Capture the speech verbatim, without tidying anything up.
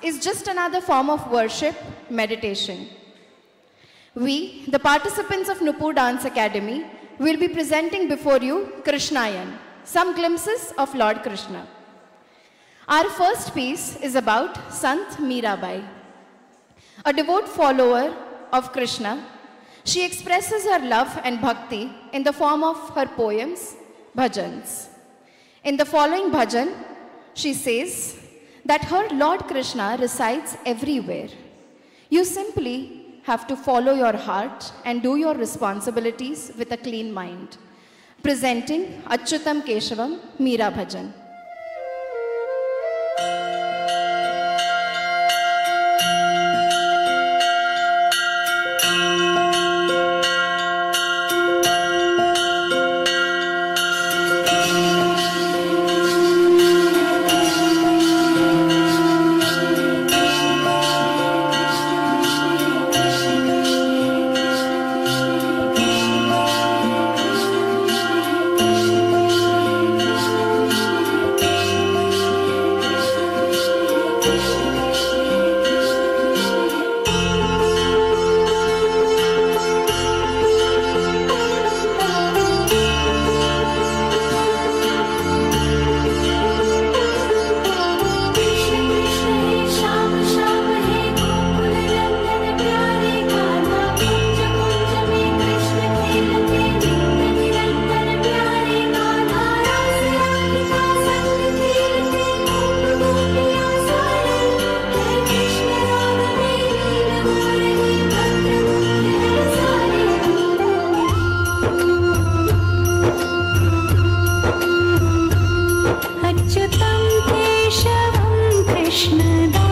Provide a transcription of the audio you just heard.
is just another form of worship, meditation. We, the participants of Nupur Dance Academy, will be presenting before you Krishnayan, some glimpses of Lord Krishna. Our first piece is about Sant Mirabai. A devout follower of Krishna, she expresses her love and bhakti in the form of her poems, bhajans. In the following bhajan, she says that her Lord Krishna resides everywhere. You simply have to follow your heart and do your responsibilities with a clean mind. Presenting Achyutam Keshavam Meera Bhajan. Achyutam Keshavam Krishna